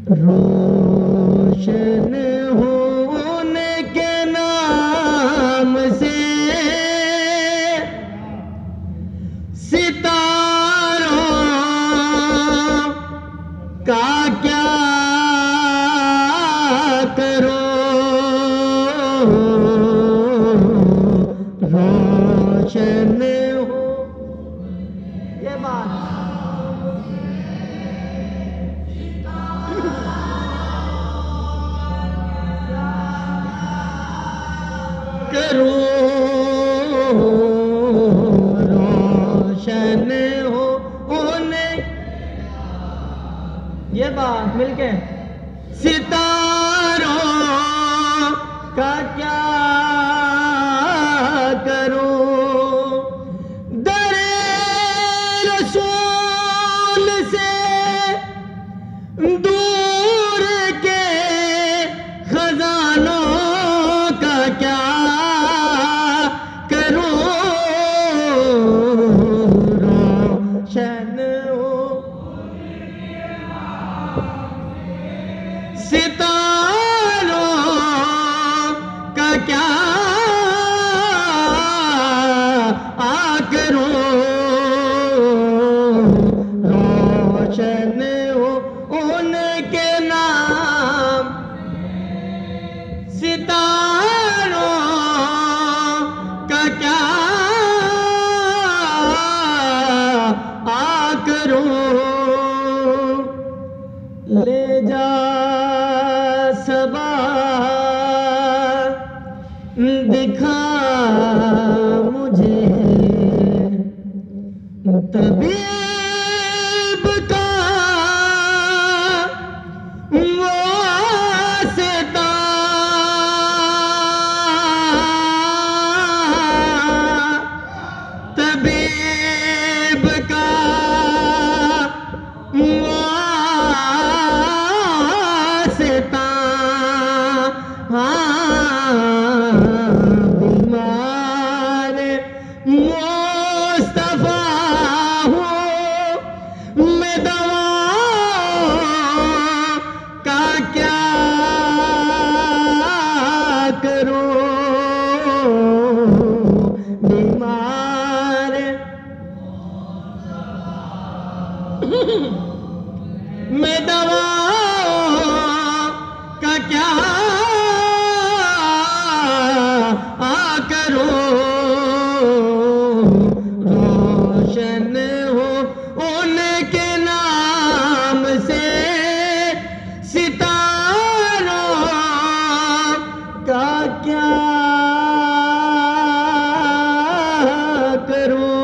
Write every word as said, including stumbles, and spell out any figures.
रोशन हो उनके नाम से सितारों का क्या करो, रोशन हो ये बात करो, रोशन हो उन्हें ये बात मिलके सितारों का क्या करो, दरे रसूल से दूर के खजानों का क्या करो, रोशन हो सितारों का क्या आ करो, रोशन हो उनके नाम सितारों का क्या आ करो, ले जा सबा दिखा मुझे तबीब का वास्ता, तबीब का वास्ता, बीमार मुस्तफा हूँ मैं, दवा का क्या करूँ, बीमार मैं दवा का क्या आ करो, रोशन हो उनके नाम से सितारों का क्या करो।